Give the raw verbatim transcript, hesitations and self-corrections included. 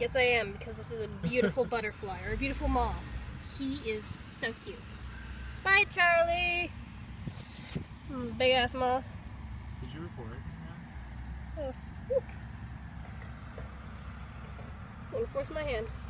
Yes, I am, because this is a beautiful butterfly, or a beautiful moth. He is so cute. Bye, Charlie! Mm, big ass moth. Did you report? Yes. I'm gonna force my hand.